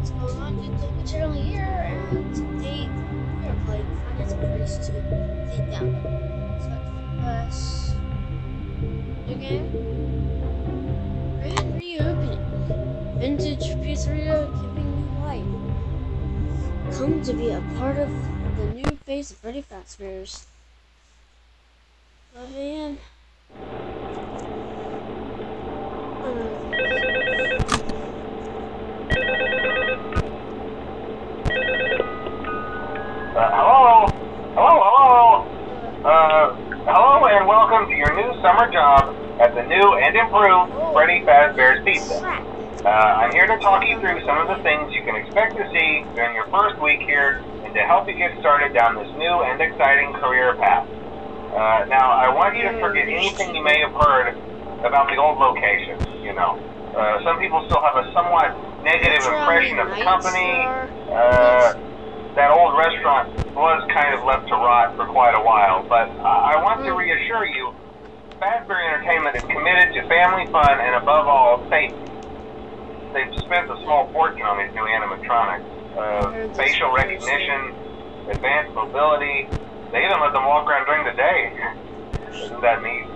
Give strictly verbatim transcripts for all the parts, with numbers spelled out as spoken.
what's going on? YouTube channel here, and today we are playing Finance Race to Takedown. So, press new game, grand reopening, vintage pizzeria giving new life. Come to be a part of the new face of Freddy Fazbear's. twelve A M Uh, hello? Hello, hello? Uh, hello and welcome to your new summer job at the new and improved Freddy Fazbear's Pizza. Uh, I'm here to talk you through some of the things you can expect to see during your first week here and to help you get started down this new and exciting career path. Uh, now, I want you to forget anything you may have heard about the old location, you know. Uh, some people still have a somewhat negative impression of the company. Uh, that old restaurant was kind of left to rot for quite a while, but I want to reassure you, Fazbear Entertainment is committed to family fun and above all, safety. They've spent a small fortune on these new animatronics. Uh, facial recognition, advanced mobility, they even let them walk around during the day. Isn't that neat?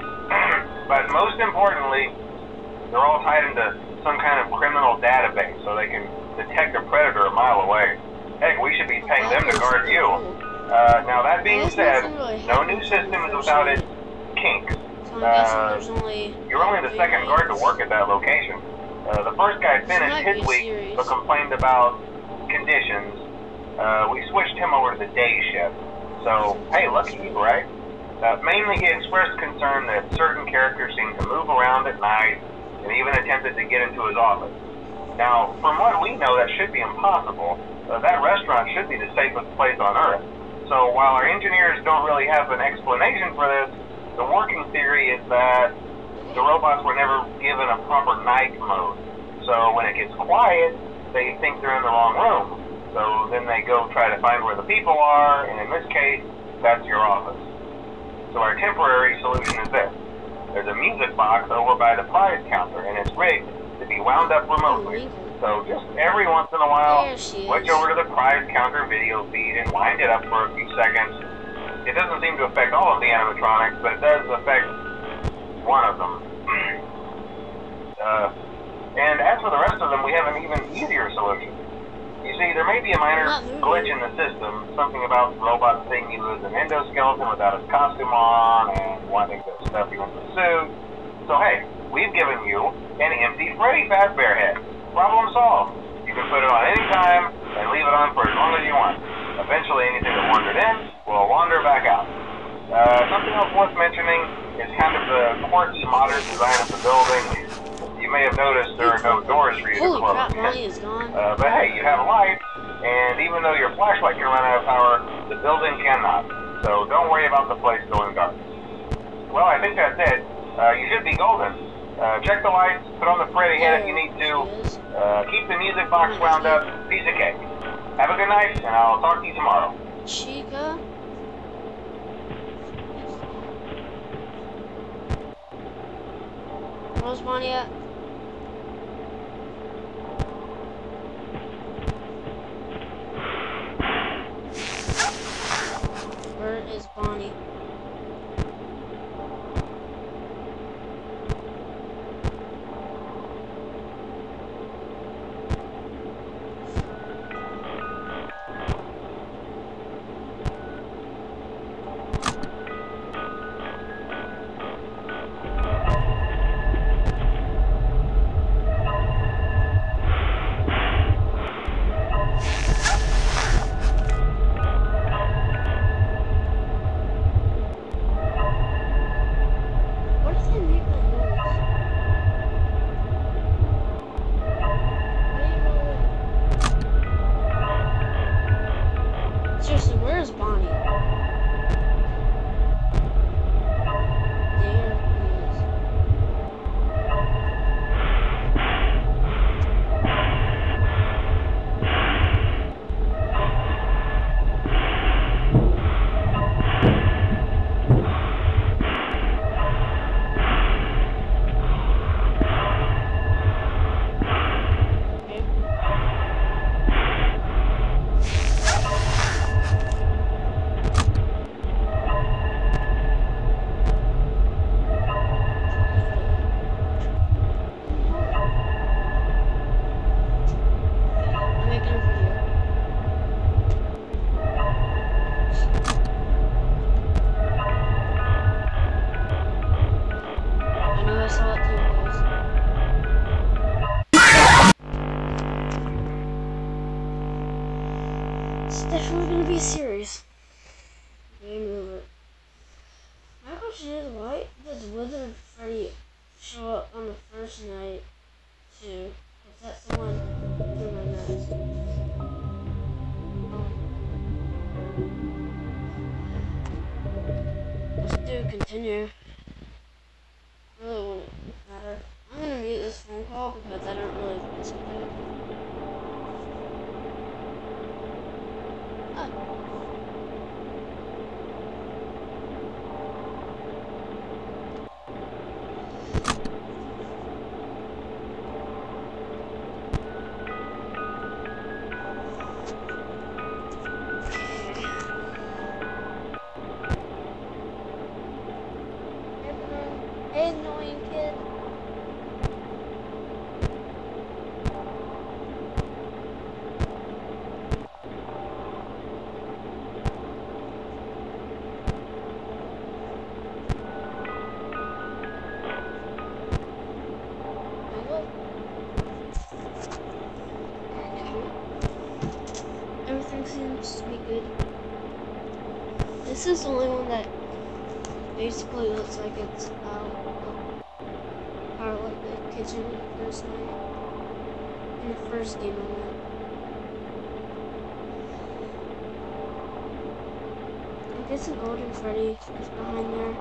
But most importantly, they're all tied into some kind of criminal database so they can detect a predator a mile away. Heck, we should be paying them to guard you. Uh, now that being said, no new system is without its kinks. Uh, you're only the second guard to work at that location. Uh, the first guy finished his week but complained about conditions. Uh, we switched him over to the day shift. So, hey, lucky you, right? Uh, mainly he expressed concern that certain characters seem to move around at night and even attempted to get into his office. Now, from what we know, that should be impossible. Uh, that restaurant should be the safest place on Earth. So while our engineers don't really have an explanation for this, the working theory is that the robots were never given a proper night mode. So when it gets quiet, they think they're in the wrong room. So then they go try to find where the people are, and in this case, that's your office. So our temporary solution is this. There's a music box over by the prize counter, and it's rigged to be wound up remotely. So just every once in a while, switch over to the prize counter video feed and wind it up for a few seconds. It doesn't seem to affect all of the animatronics, but it does affect one of them. uh, and as for the rest of them, we have an even easier solution. You see, there may be a minor glitch in the system, something about the robot seeing you as an endoskeleton without his costume on and wanting to stuff you into a suit. So hey, we've given you an empty Freddy Fazbear head. Problem solved. You can put it on any time and leave it on for as long as you want. Eventually anything that wandered in will wander back out. Uh, something else worth mentioning is kind of the quirky modern design of the building. You may have noticed there are no doors for you to close. uh, but hey, you have lights, and even though your flashlight can run out of power, the building cannot. So don't worry about the place going dark. Well, I think that's it. Uh, you should be golden. Uh, check the lights, put on the Freddy head if you need to, uh, keep the music box wound up, piece of cake. Have a good night, and I'll talk to you tomorrow. Chica? Where's Bonnie at? Where is Bonnie? definitely gonna be a series. Game over. My question is, why does Wizard Freddy show up on the first night too? Is that someone through my nose? Um, let's do continue. Really wouldn't matter. I'm gonna mute this phone call because I don't really listen to it. Hey, annoying kid. Everything seems to be good. This is the only one that basically looks like it's out of like the kitchen first night. In the first game I went. I'm guessing Golden Freddy is behind there.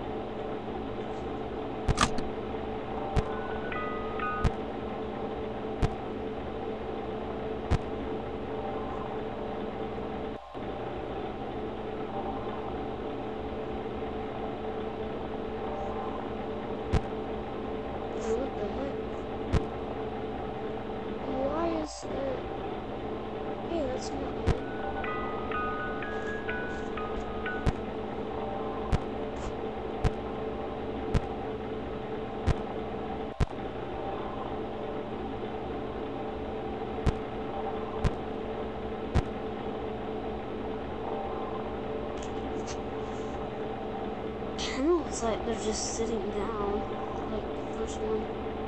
Hey, that's not it. Kind of looks like they're just sitting down, like the first one.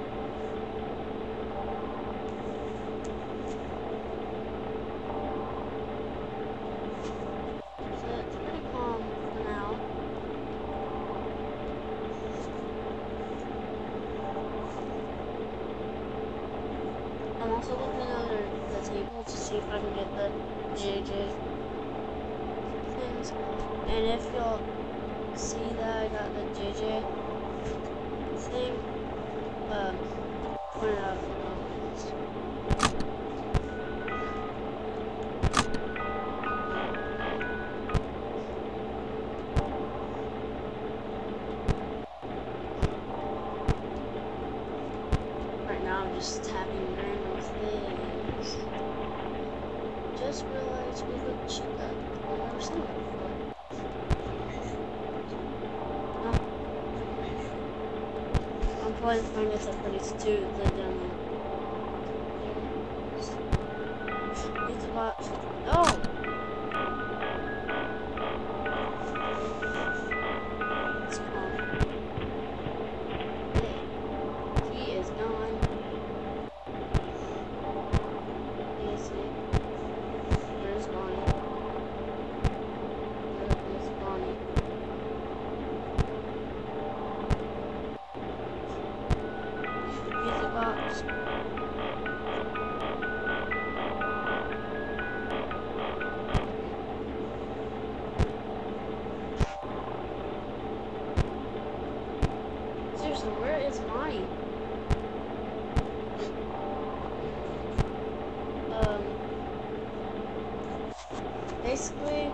I'm also looking under the table to see if I can get the J J things. And if y'all see that I got the J J thing, um, point it out in the comments. Right now I'm just tapping random things. Just realized we looked cheap up. I've never seen that before. Oh. I'm probably find this up pretty too the demo. It's about oh! It's gone. Hey. He is gone. Where's Bonnie? Where is Bonnie? Music box. Seriously, where is Bonnie? Um, basically,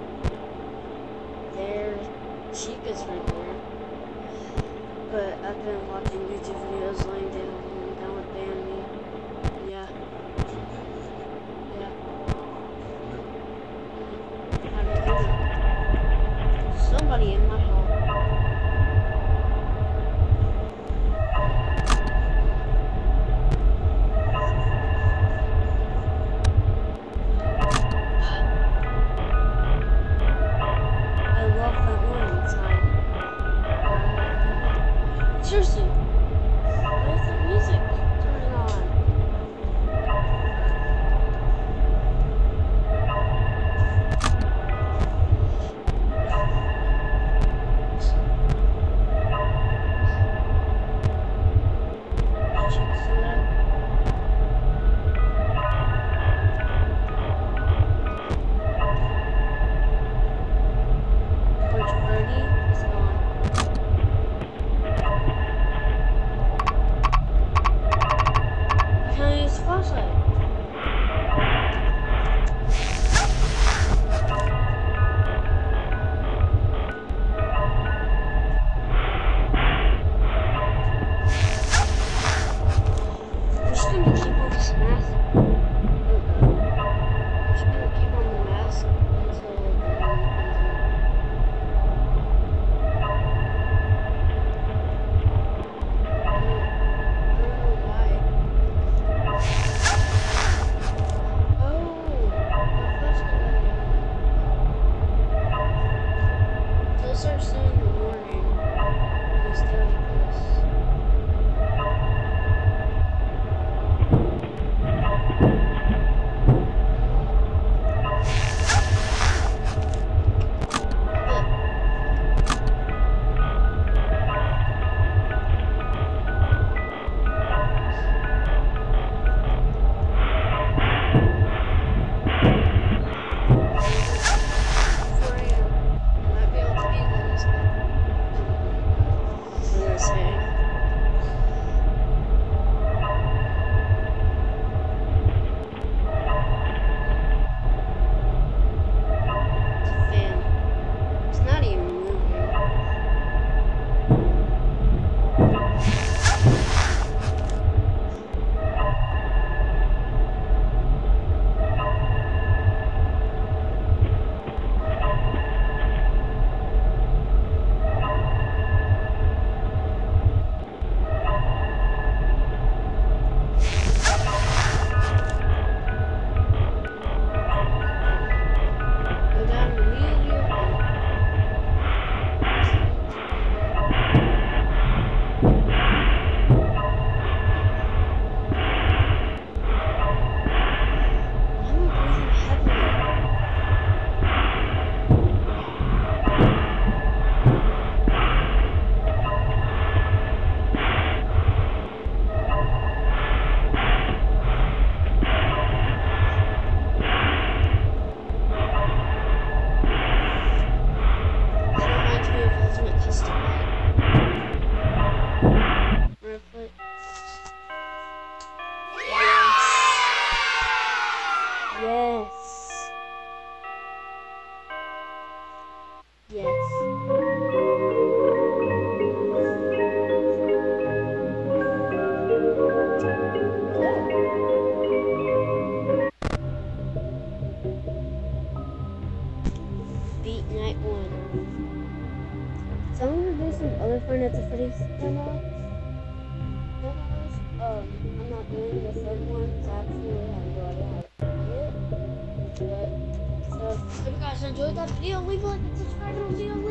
there, Chica's right there, but I've been watching YouTube videos laying down and down with Danny. Yeah. Yeah. How do you do that? Somebody in my home. Seriously, what is those demos, demos, um, I'm not doing the third one because I absolutely have no idea how to do it. But, so, If you guys enjoyed that video, leave a like and subscribe and I'll see you later.